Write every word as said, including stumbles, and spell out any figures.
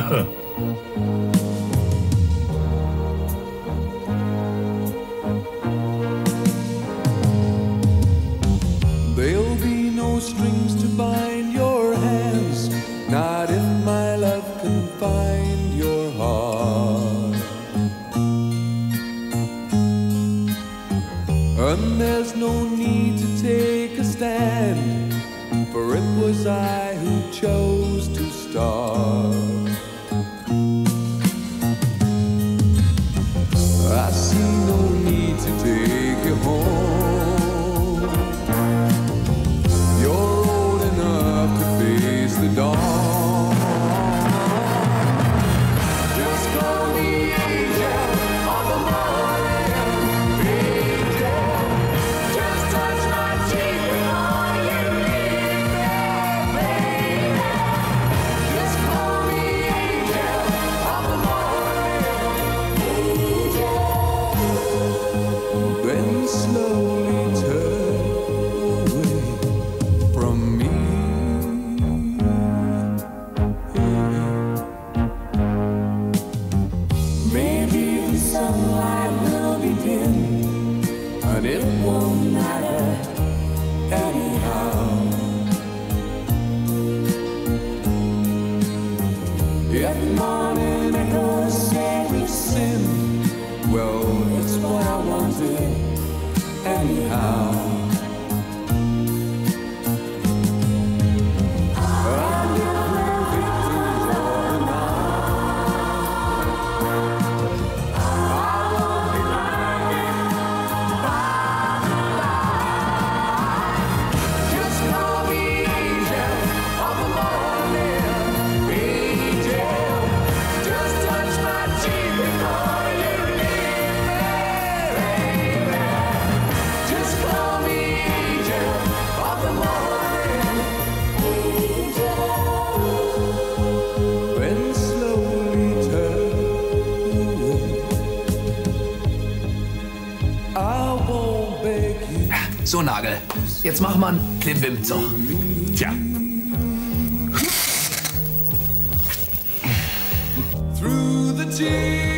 Sache. There'll be no strings to bind your hands, not if my love can find your heart. And there's no need to take a stand, for it was I who chose to start. I see no need to take you home. You're old enough to face the dawn. Just call me angel of the morning, angel. Just touch my cheek before you leave me, baby. Just call me angel of the morning, angel. Then slowly turn away from me. Maybe the sunlight will be dim, and it won't matter anyhow. If morning echoes say we've sinned, well, it's what I wanted anyhow. And if we're victims of the night, I won't be blinded by the light. Just call me angel of the morning, angel. Just touch my cheek before you leave me, baby. Just call me angel of the morning, angel. Then slowly turn away. I won't beg you. So, Nagel, jetzt mach mal einen Klimbim-Zug. Tja, Through the tears.